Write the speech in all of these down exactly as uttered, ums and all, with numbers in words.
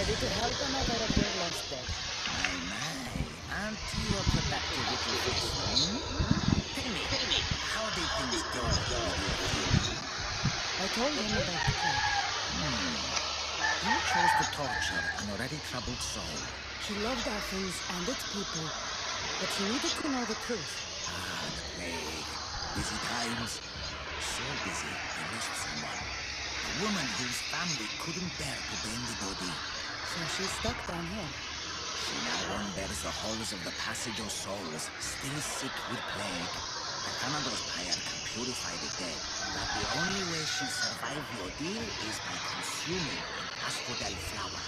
ready to help another of your lost dead. My, my, aren't you a productive little fish, hmm? Tell me, how did things go with your human? I told him about the plague. Hmm. You chose to torture an already troubled soul. He loved Athens and its people, but he needed to know the truth. Ah, the plague. Busy times. So busy, I lost someone. A woman whose family couldn't bear to bend the body. So she's stuck down here. She now wanders the halls of the Passage of Souls, still sick with plague. The Thanatos pyre can purify the dead, but the only way she'll survive the ordeal is by consuming an asphodel flower.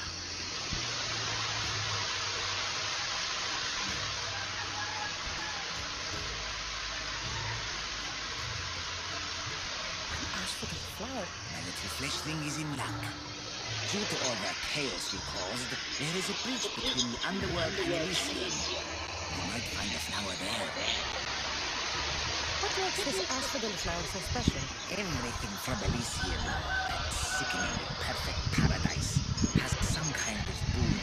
An asphodel flower? My little fleshling is in luck. Due to all that chaos you caused, there is a bridge between the underworld and Elysium. You might find a flower there. What makes this asphodel flower so special? Everything from Elysium, that sickening perfect paradise, has some kind of boon.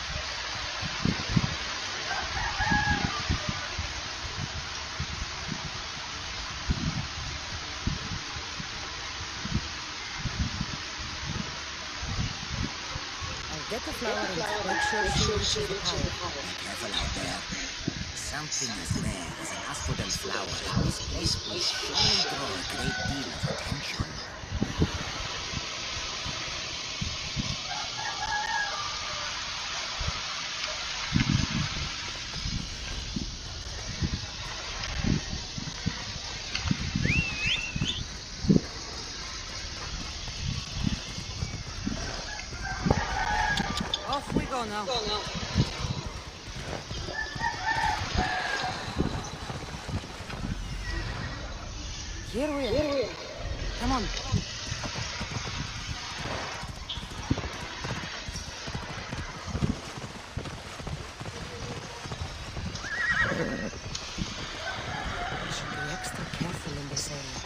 I'll get the flower and make sure she reaches the pyre. Be careful out there. Something is there as an asphodel flower, and this place will surely draw a great deal of attention. Off we go now. Here we are. Come on. We should be extra careful in this area.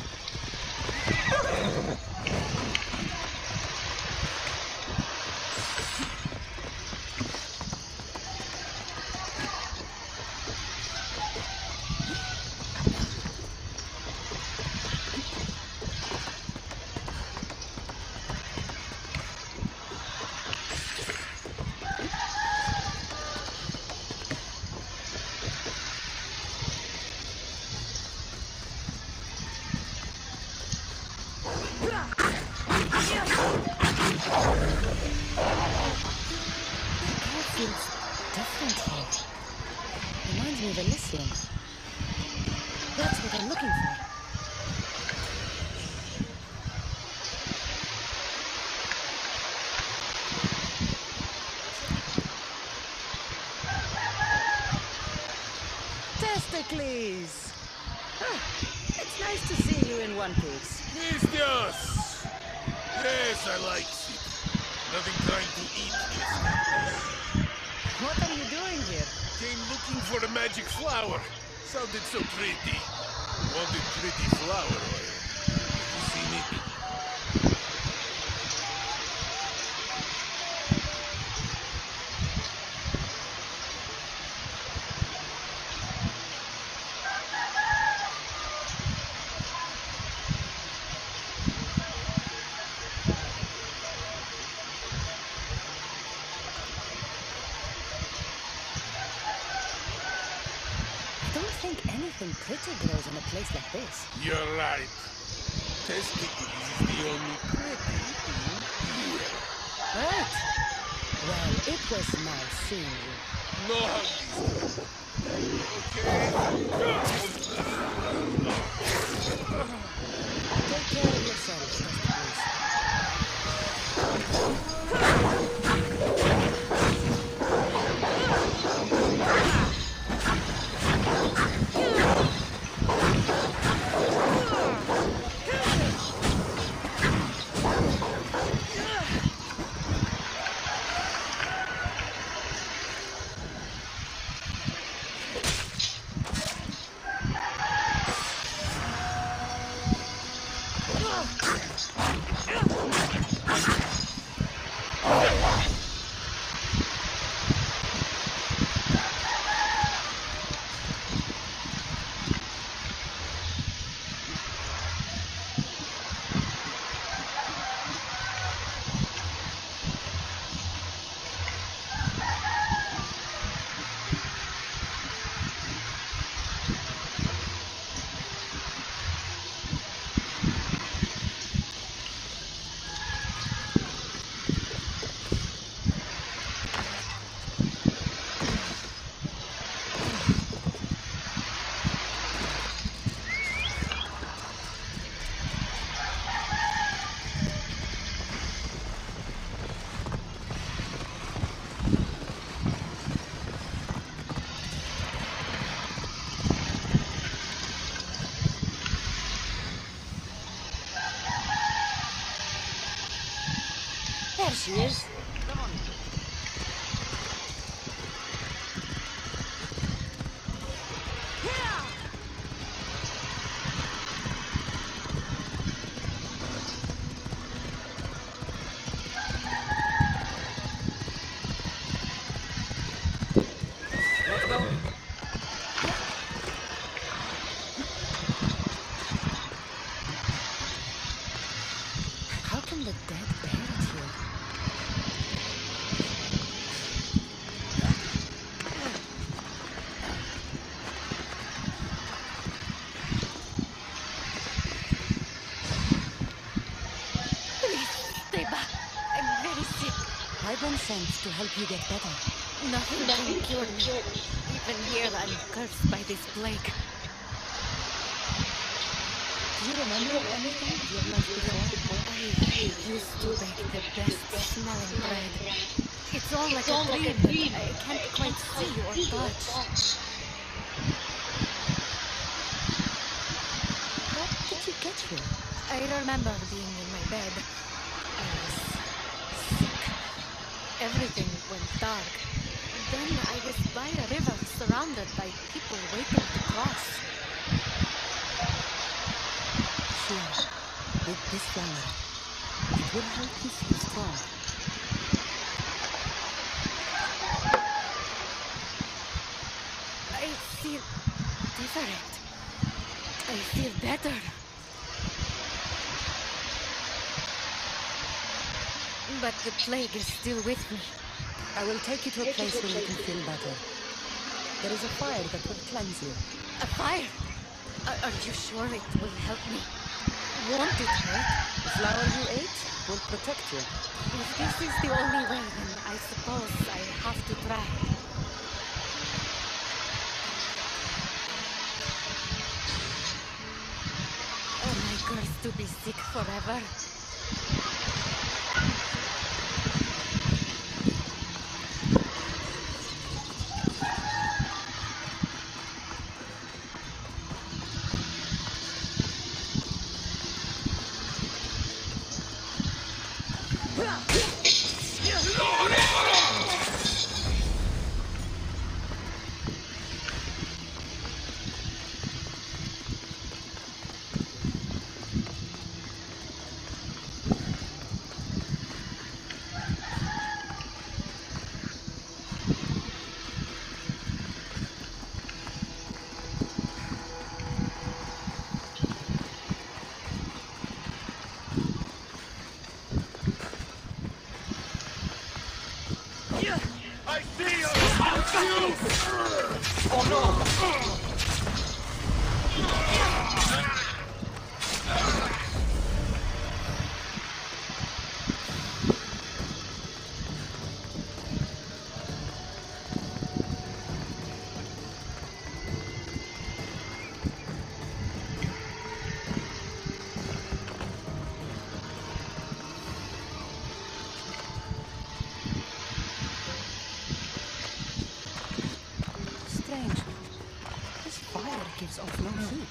Feels different here. Reminds me of Elysium. That's what I'm looking for. Testicles! Ah, it's nice to see you in one piece. Christios! Yes, I like it. Nothing trying to eat just now. What are you doing here? Came looking for the magic flower. Sounded so pretty. Wanted pretty flower oil. You seen it? I don't think anything pretty grows in a place like this. You're right. Testicles is the only pretty thing here. Right. Well, it was nice seeing you. No huggies. Okay. Take care of yourself, Testicles. sense to help you get better. Nothing can cure me. Even here I'm cursed by this plague. Do you remember anything of your life before? I used to bake the best smelling bread. It's all like a dream that I can't quite see or touch. How did you get here? I remember being in my bed. I was sick. Everything went dark. Then I was by a river surrounded by people waiting to cross. Here, with this flower, it will help you feel strong. I feel different. I feel better. But the plague is still with me. I will take you to a place where you can feel better. There is a fire that will cleanse you. A fire? Are, are you sure it will help me? Won't it hurt? The flower you ate will protect you. If this is the only way, then I suppose I have to try. Am I cursed to be sick forever? I see you! I see you! Oh no! Strange. This fire gives off no heat.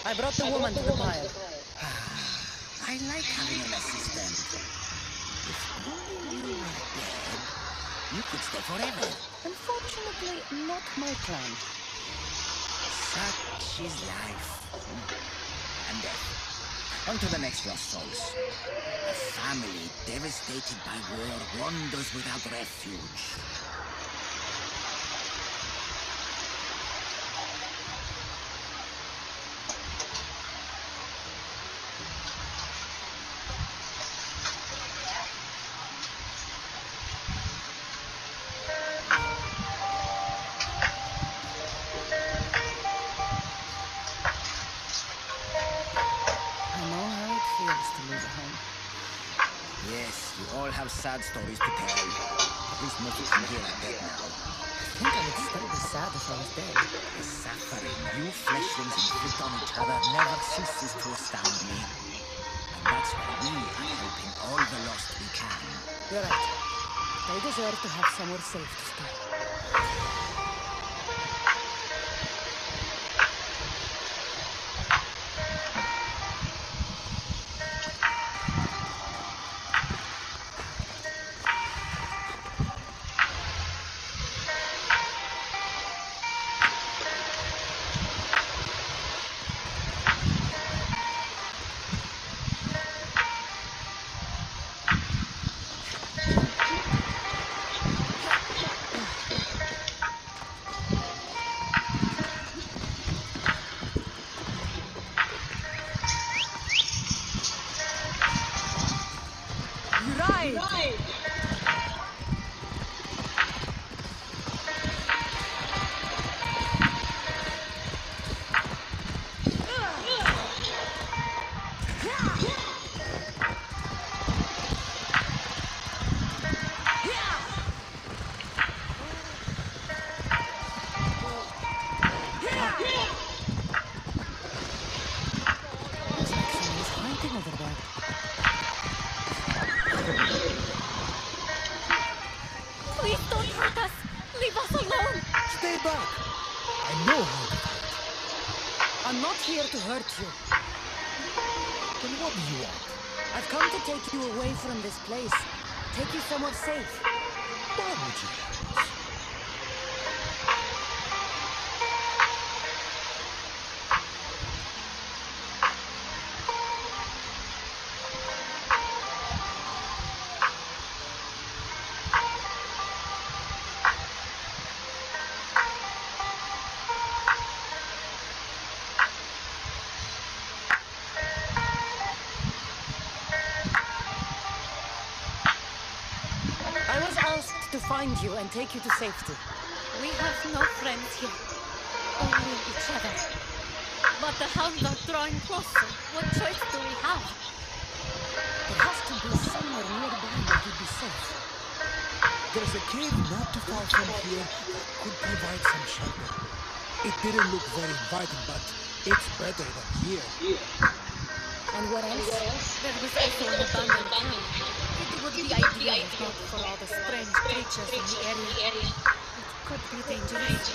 I brought the woman to the pyre. I like having an assistant. If only you were dead, you could stay forever. Unfortunately, not my plan. Such is life. And death. On to the next lost souls. A family devastated by war wanders without refuge. I know how it feels to lose a home. Yes, we all have sad stories to tell. At least most of them here are dead now. I think I would still be sad if I was dead. The suffering you fleshlings inflict on each other never ceases to astound me. And that's why we are helping all the lost we can. You're right. They deserve to have somewhere safe to stay. Looks like someone's hiding over there. Please don't hurt us! Leave us alone! Stay back! I know how to fight. I'm not here to hurt you. Then what do you want? I've come to take you away from this place. Take you somewhere safe. Why would you want this? I was asked to find you and take you to safety. We have no friends here. Only each other. But the hounds are drawing closer. What choice do we have? There has to be somewhere nearby that you'd be safe. There's a cave not too far from here that could provide some shelter. It didn't look very inviting, but it's better than here. And what else? There was also an abandoned camp. It would be ideal if not for all the strange creatures in the area. It could be dangerous.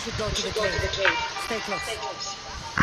should go to the cave. Stay close.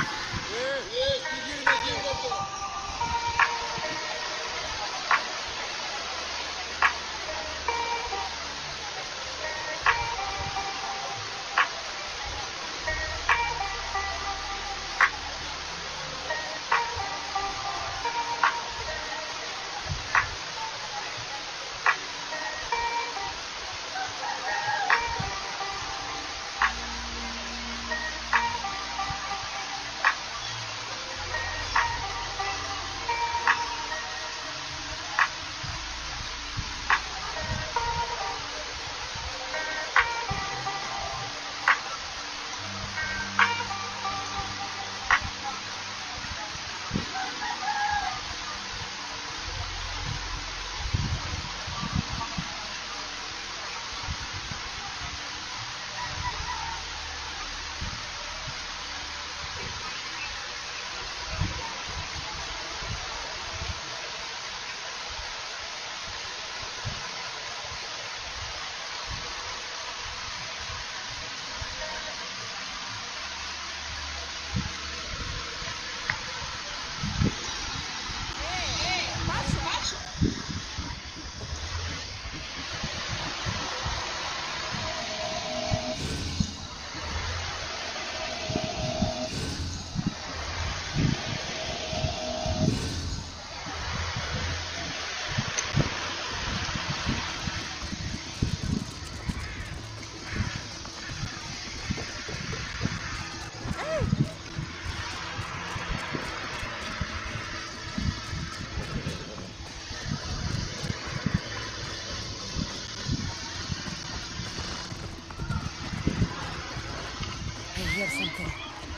I hear something.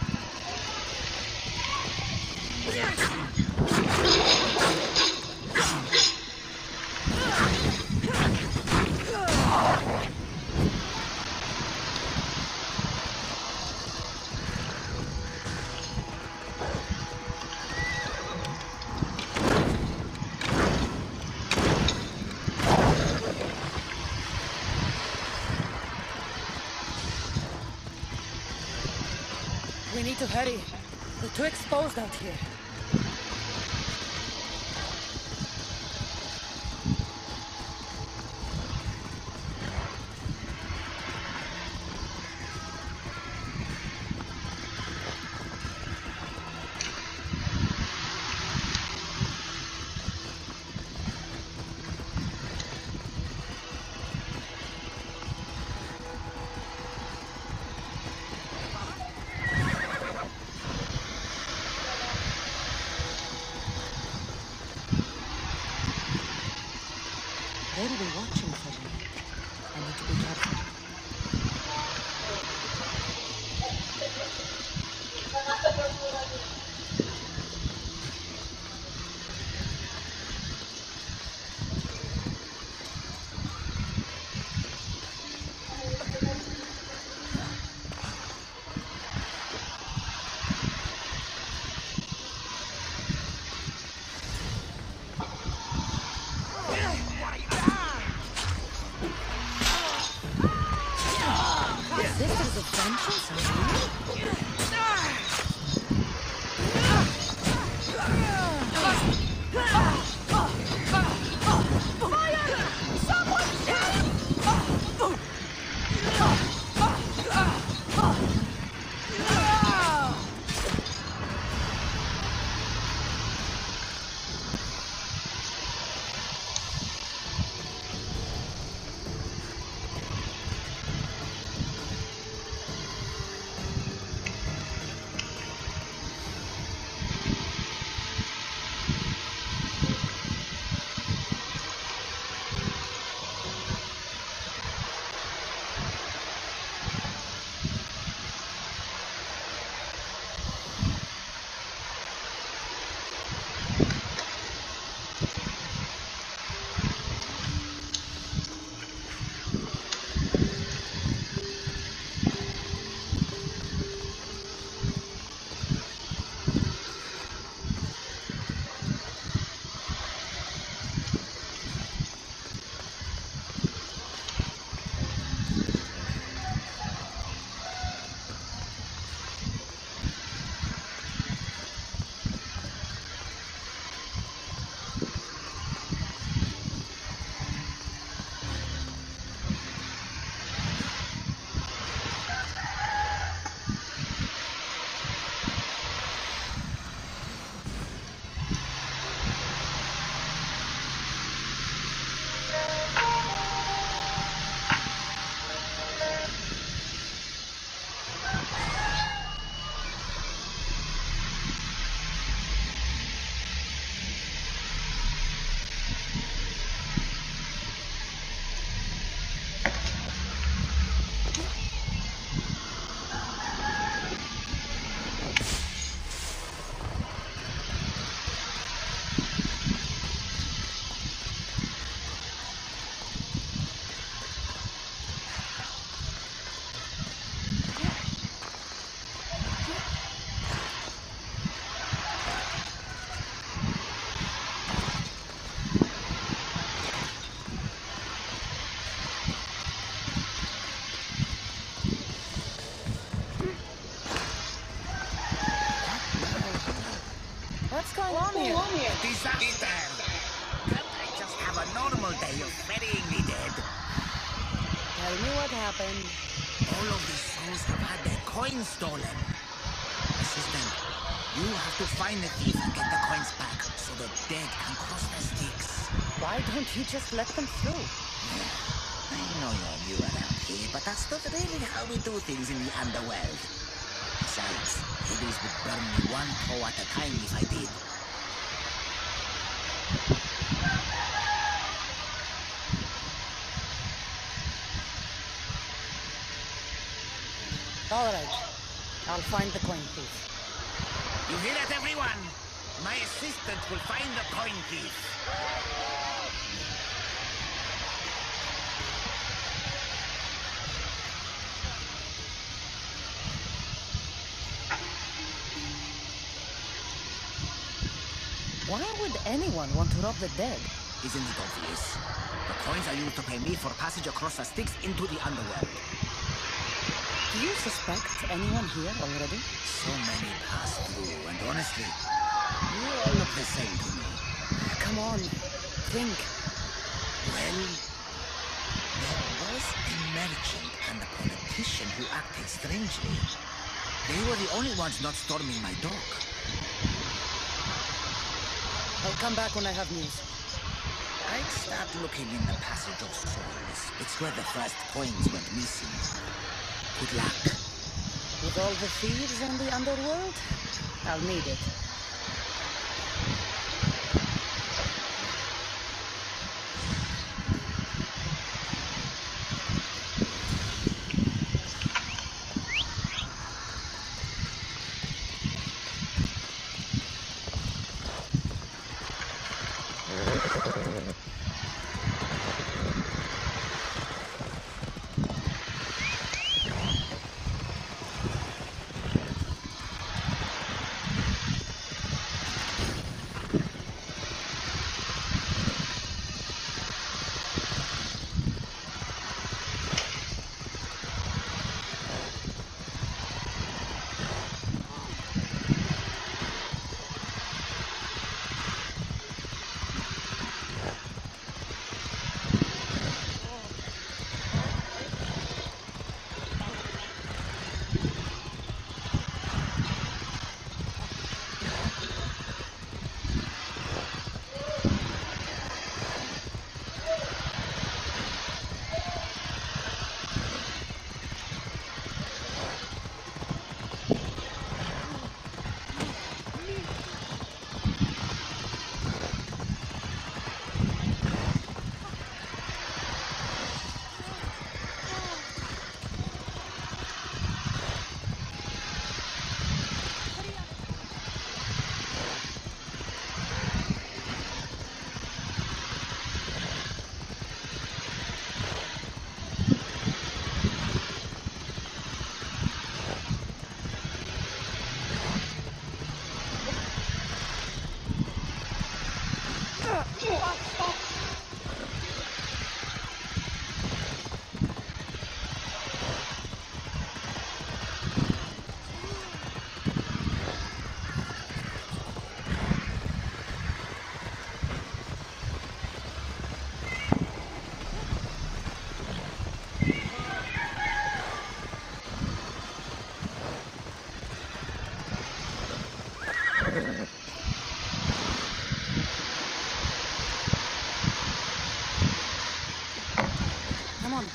We need to hurry. We're too exposed out here. They'll be watching for me. I need to be careful. Sisters of Vengeance, are you? Tell me what happened. All of these souls have had their coins stolen. Assistant, you have to find the thief and get the coins back so the dead can cross the Styx. Why don't you just let them through? I know you're new around here, but that's not really how we do things in the underworld. Besides, Hades would burn me one toe at a time if I did. All right. I'll find the coin thief. You hear that, everyone? My assistant will find the coin thief. Why would anyone want to rob the dead? Isn't it obvious? The coins are used to pay me for passage across the Styx into the underworld. Do you suspect anyone here already? So many pass through, and honestly, you all look the same to me. Come on, think. Well, there was a merchant and a politician who acted strangely. They were the only ones not storming my dock. I'll come back when I have news. I'd start looking in the Passage of Souls. It's where the first coins went missing. Good luck. With all the thieves in the underworld, I'll need it. Come on.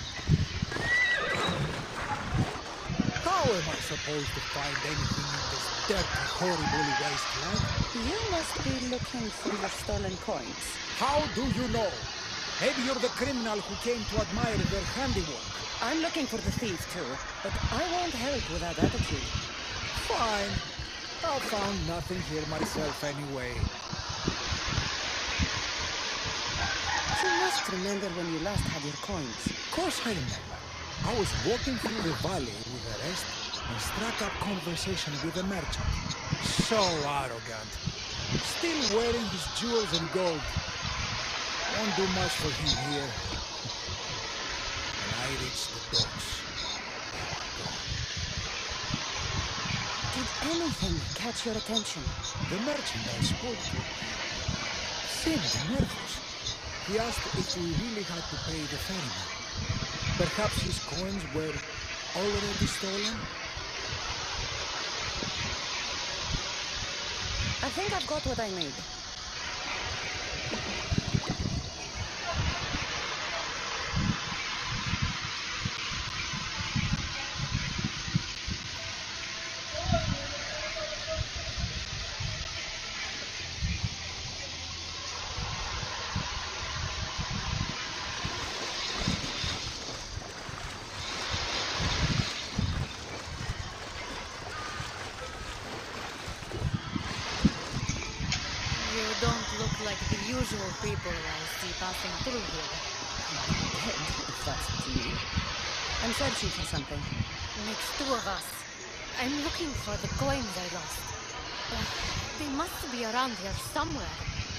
How am I supposed to find anything in this dirty, horrible wasteland? You must be looking for the stolen coins. How do you know? Maybe you're the criminal who came to admire their handiwork. I'm looking for the thief too, but I won't help with that attitude. Fine. I found nothing here myself anyway. You must remember when you last had your coins. Of course I remember. I was walking through the valley with the rest and struck up conversation with a merchant. So arrogant. Still wearing his jewels and gold. Won't do much for him here. When I reached the docks, Did anything catch your attention? the merchant I spoke to seemed nervous. He asked if we really had to pay the ferryman. Perhaps his coins were already stolen? I think I've got what I need. You don't look like the usual people I see passing through here. Dead, if that's what you mean. I'm searching for something. Makes two of us. I'm looking for the coins I lost. Uh, they must be around here somewhere.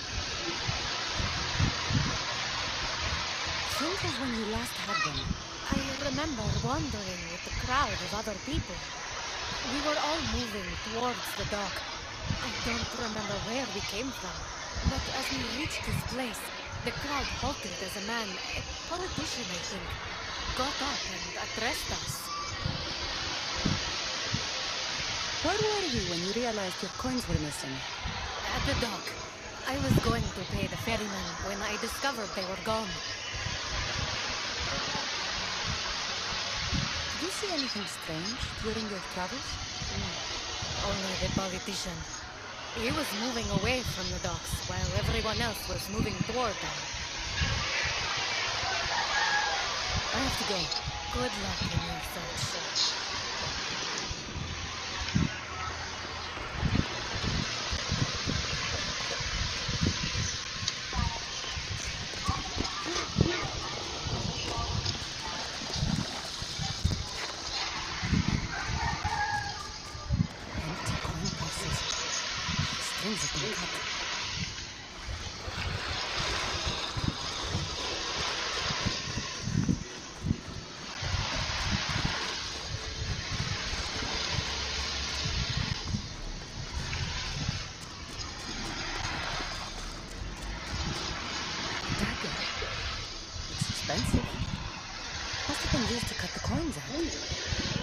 Think of when you last had them. I remember wandering with a crowd of other people. We were all moving towards the dock. I don't remember where we came from, but as we reached this place, the crowd halted as a man, a politician I think, got up and addressed us. Where were you when you realized your coins were missing? At the dock. I was going to pay the ferryman when I discovered they were gone. Did you see anything strange during your travels? Only the politician. He was moving away from the docks while everyone else was moving toward them. I have to go. Good luck in your search. Empty coin purses. Strings have been cut. Dagger. It's expensive. Must have been used to cut the coins out.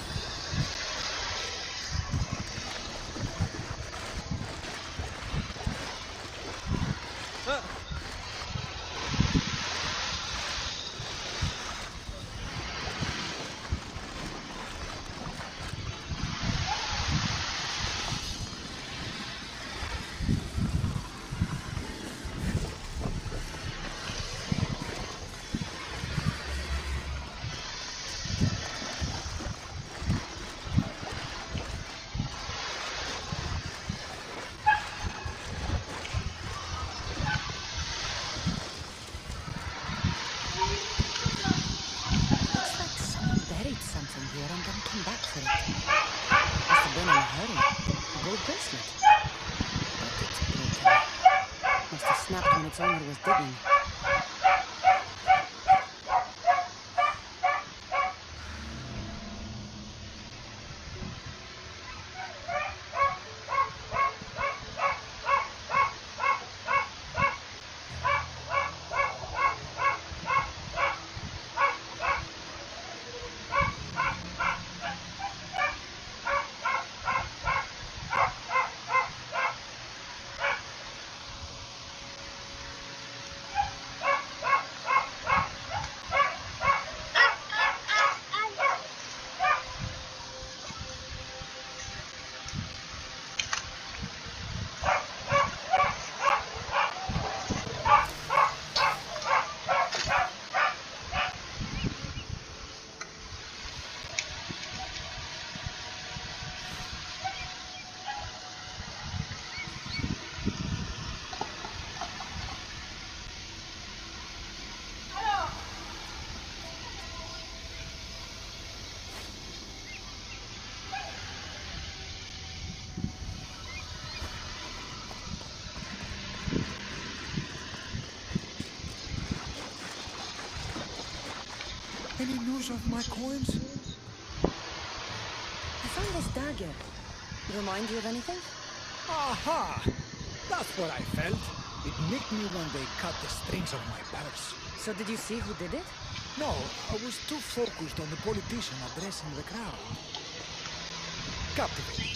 Looks like someone buried something here and then come back for it. Must have been in a hurry. A gold bracelet. But it's broken. Must have snapped when its owner was digging. Any news of my coins? I found this dagger. Remind you of anything? Aha! That's what I felt. It nicked me when they cut the strings of my purse. So did you see who did it? No, I was too focused on the politician addressing the crowd. Captivating.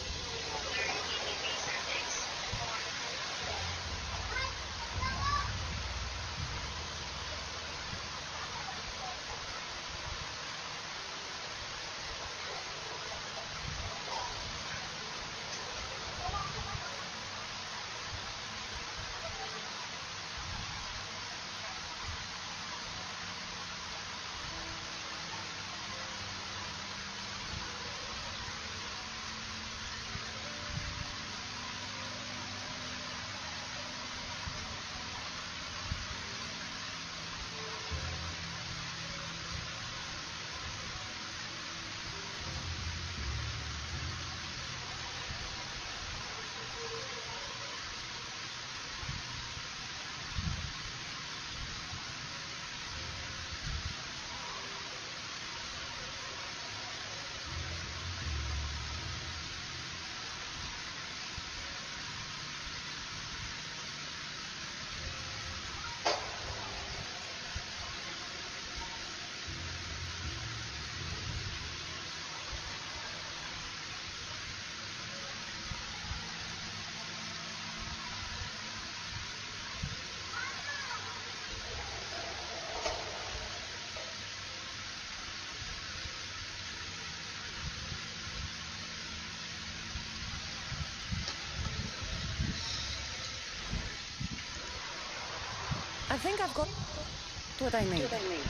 I think I've got what I need.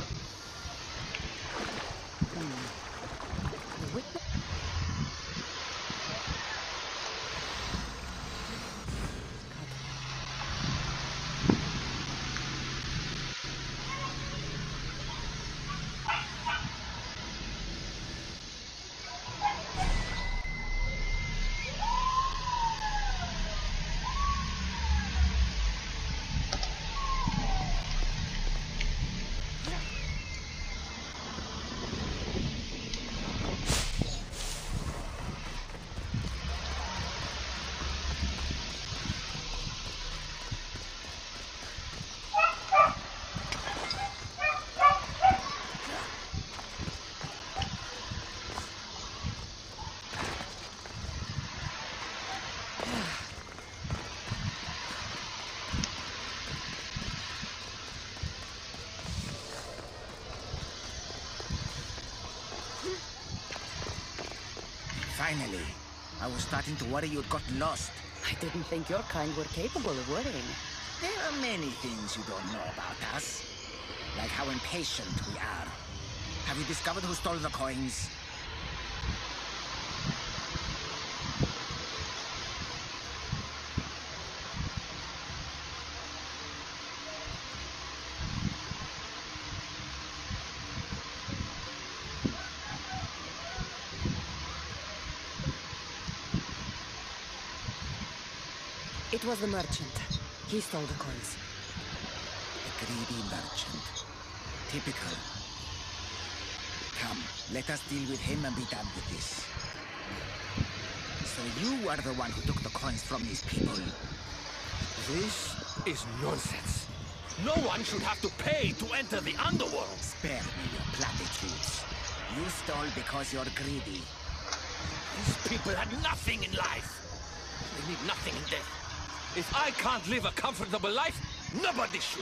Hmm. The witness. Finally. I was starting to worry you'd got lost. I didn't think your kind were capable of worrying. There are many things you don't know about us. Like how impatient we are. Have you discovered who stole the coins? It was the merchant. He stole the coins. A greedy merchant. Typical. Come, let us deal with him and be done with this. So you are the one who took the coins from these people. This is nonsense. No one should have to pay to enter the underworld. Spare me your platitudes. You stole because you're greedy. These people had nothing in life. They need nothing in death. If I can't live a comfortable life, nobody should.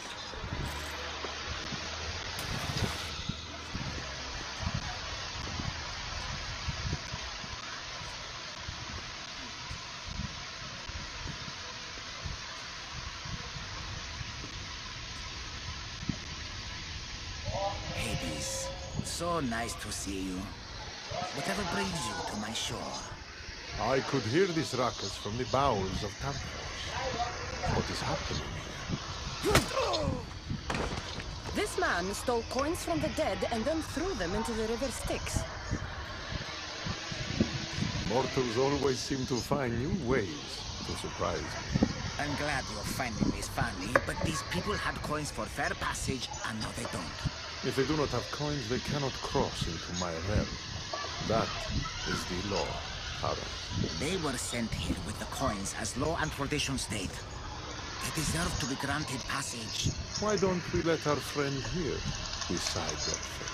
Hades, so nice to see you. Whatever brings you to my shore? I could hear this ruckus from the bowels of Tartarus. What is happening here? This man stole coins from the dead and then threw them into the river Styx. Mortals always seem to find new ways to surprise me. I'm glad you're finding this funny, but these people had coins for fair passage, and now they don't. If they do not have coins, they cannot cross into my realm. That is the law, Taran. They were sent here with the coins as law and tradition state. They deserve to be granted passage. Why don't we let our friend here decide their fate?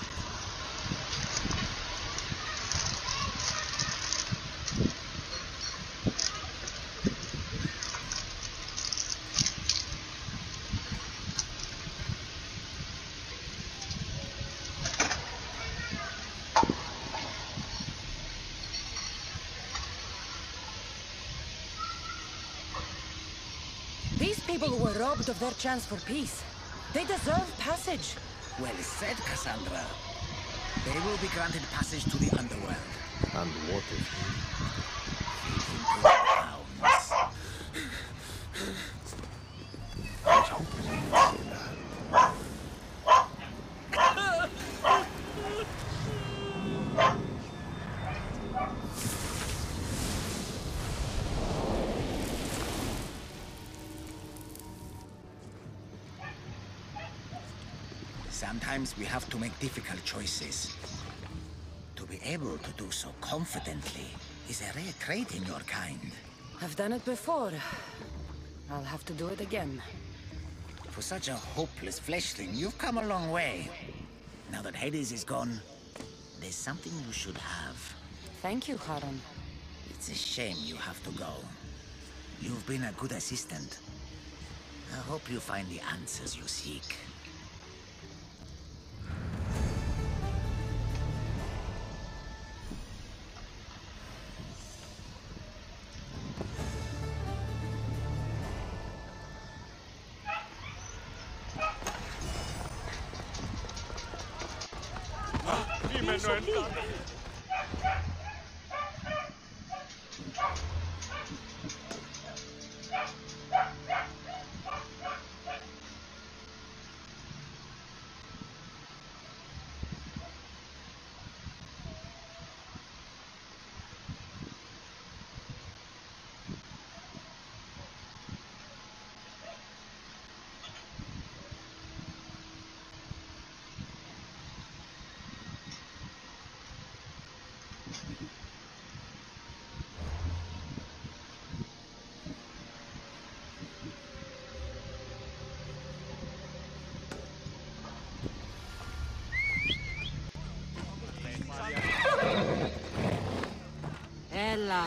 These people were robbed of their chance for peace. They deserve passage. Well said, Cassandra. They will be granted passage to the underworld. And what if Feed him to the hounds. I was hoping you'd say that. Sometimes we have to make difficult choices. To be able to do so confidently is a rare trait in your kind. I've done it before. I'll have to do it again. For such a hopeless fleshling, you've come a long way. Now that Hades is gone, there's something you should have. Thank you, Charon. It's a shame you have to go. You've been a good assistant. I hope you find the answers you seek. Ella.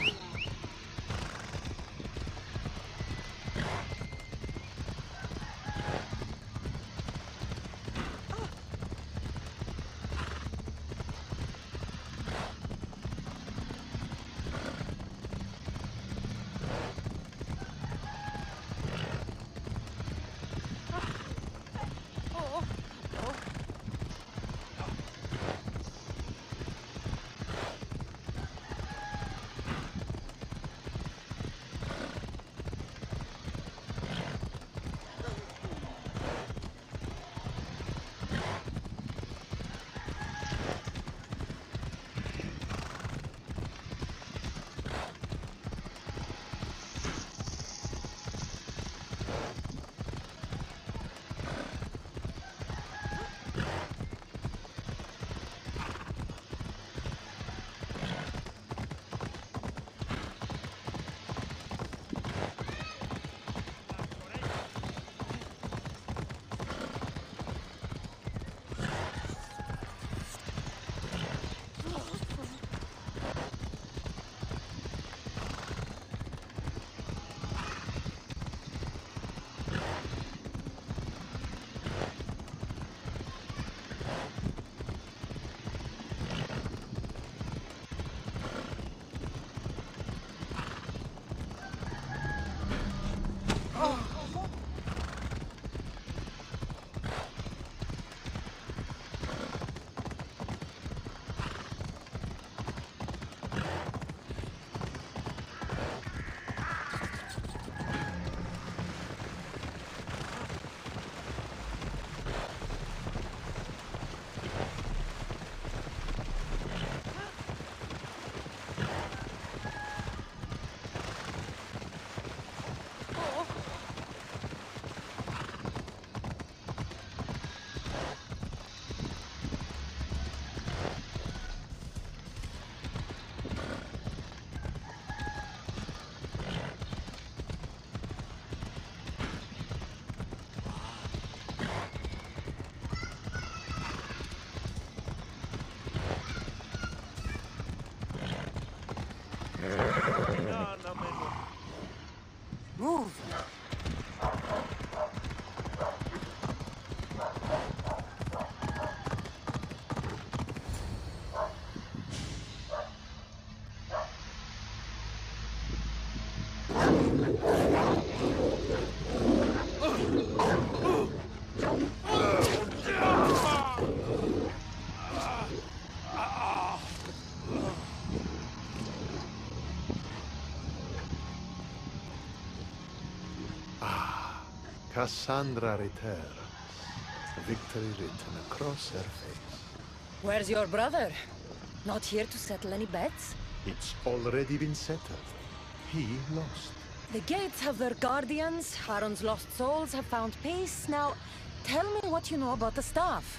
Cassandra returns, victory written across her face. Where's your brother? Not here to settle any bets? It's already been settled. He lost. The gates have their guardians, Charon's lost souls have found peace. Now, tell me what you know about the staff.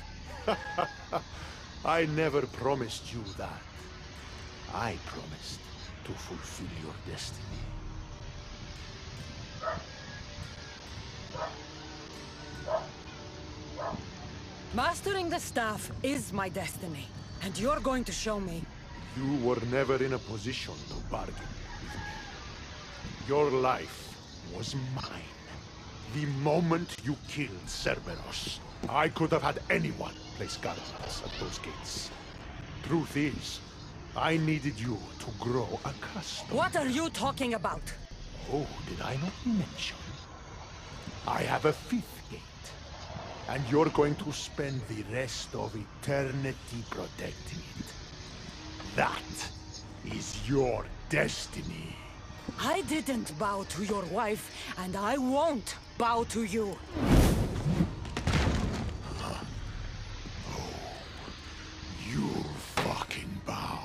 I never promised you that. I promised to fulfill your destiny. Mastering the staff is my destiny, and you're going to show me. You were never in a position to bargain with me. Your life was mine. The moment you killed Cerberus, I could have had anyone place guardians at those gates. Truth is, I needed you to grow accustomed. What are you talking about? Oh, did I not mention? I have a fifth gate, and you're going to spend the rest of eternity protecting it. That is your destiny. I didn't bow to your wife, and I won't bow to you. You'll fucking bow.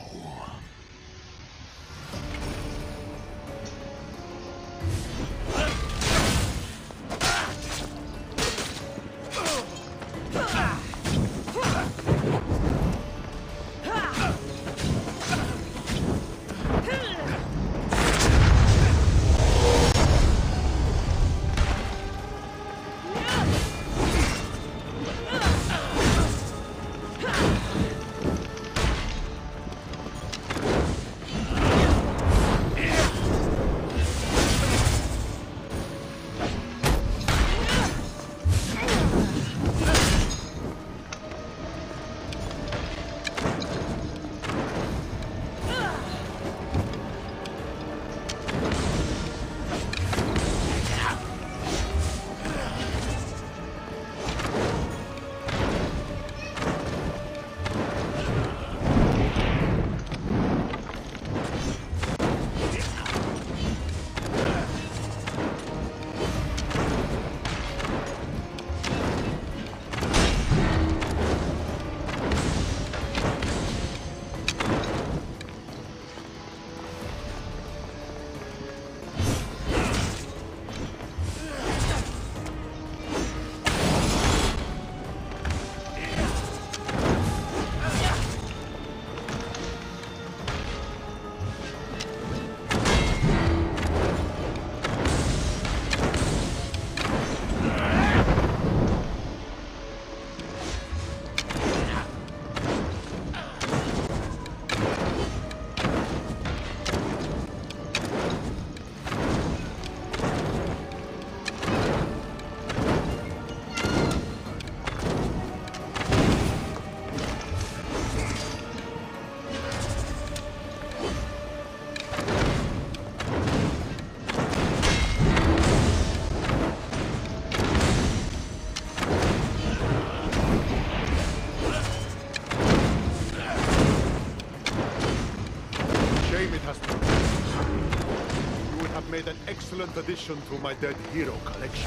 Excellent addition to my Dead Hero collection.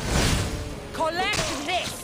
Collect this!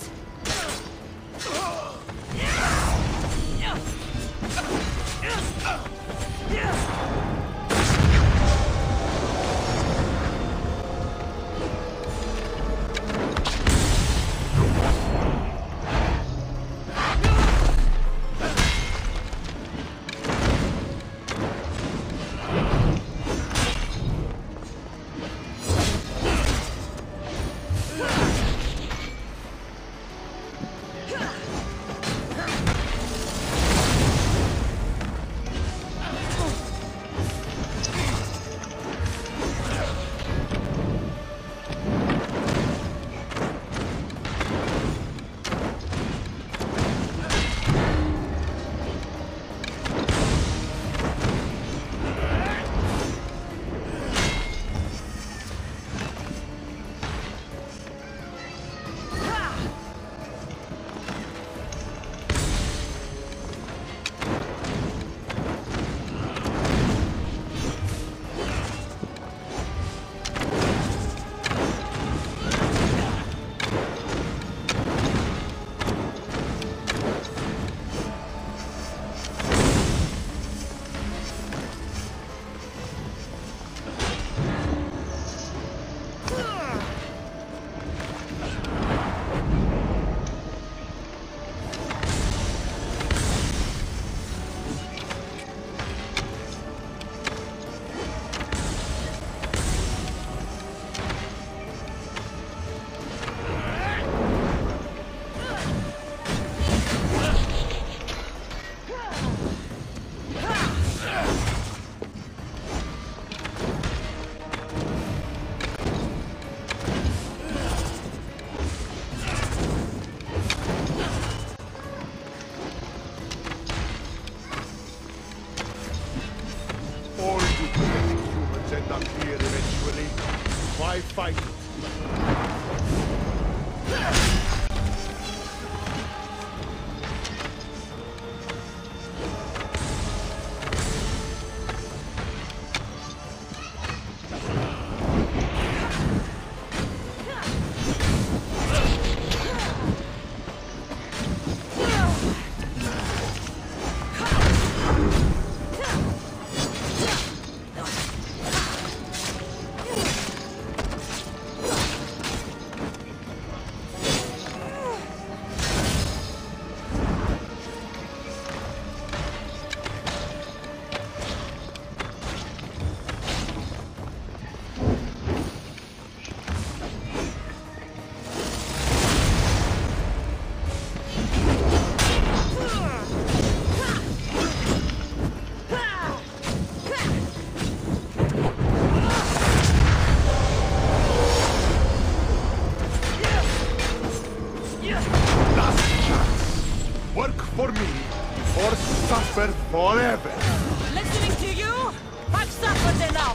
Last chance. Work for me or suffer forever. Listening to you? I've suffered enough.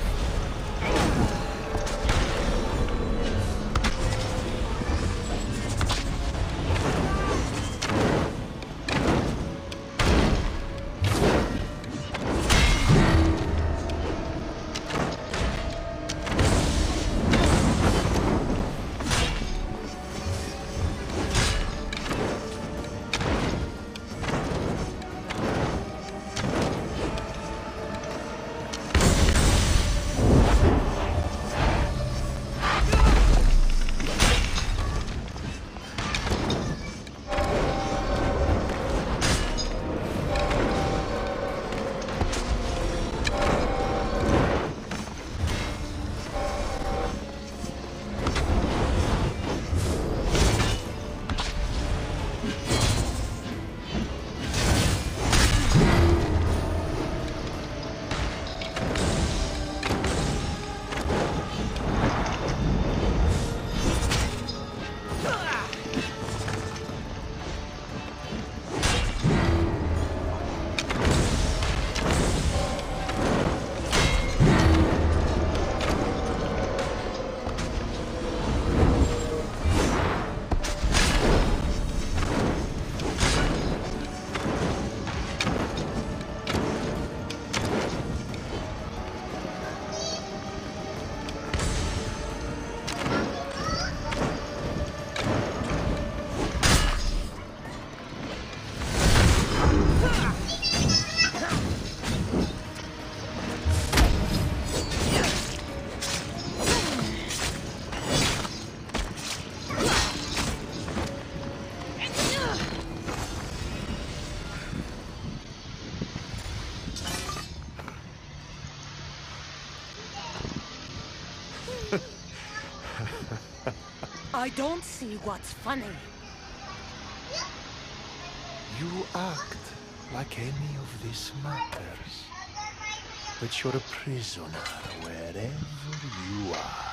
I don't see what's funny. You act like any of this matters. But you're a prisoner wherever you are.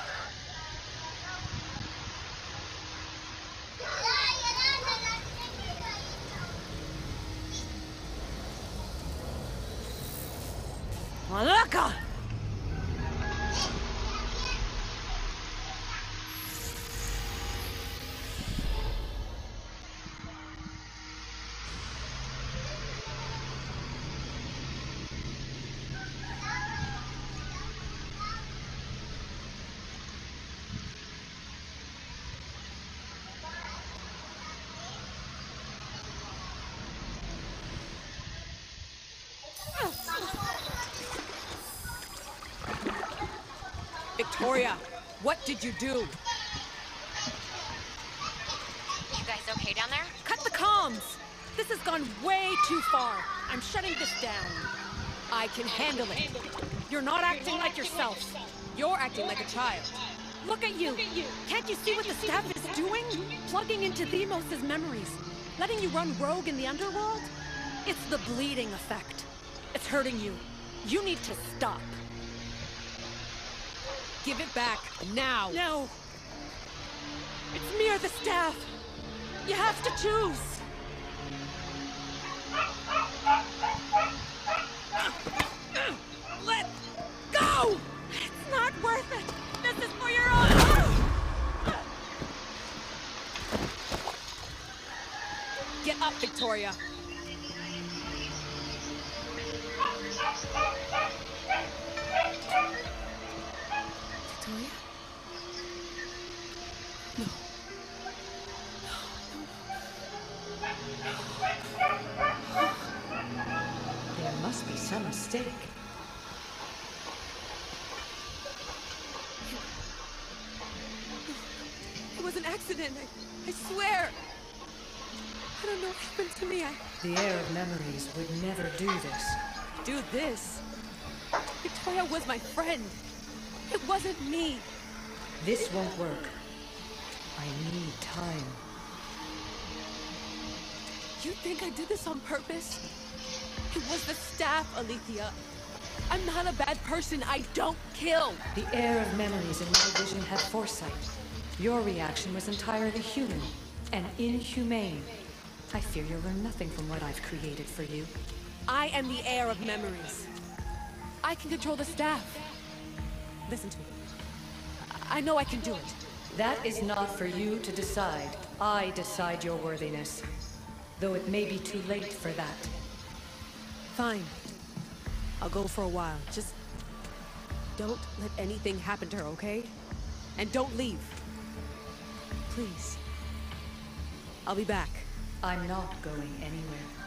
Malaka! Victoria, what did you do? You guys okay down there? Cut the comms! This has gone way too far. I'm shutting this down. I can handle it. You're not acting like yourself. You're acting like a child. Look at you. Can't you see what the staff is doing? Plugging into Themos' memories. Letting you run rogue in the underworld? It's the bleeding effect. It's hurting you. You need to stop. Give it back, now! No! It's me or the staff! You have to choose! Let go! It's not worth it! This is for your own... Get up, Victoria! Victoria? No. There must be some mistake. It was an accident, I, I swear! I don't know what happened to me, I... The Heir of Memories would never do this. Do this? Victoria was my friend. It wasn't me. This won't work. I need time. You think I did this on purpose? It was the staff, Alethea. I'm not a bad person. I don't kill. The Heir of Memories in my vision had foresight. Your reaction was entirely human. and inhumane. I fear you'll learn nothing from what I've created for you. I am the heir of memories. I can control the staff. Listen to me. I I know I can do it. That is not for you to decide. I decide your worthiness. Though it may be too late for that. Fine. I'll go for a while. Just don't let anything happen to her, okay? And don't leave. Please. I'll be back. I'm not going anywhere.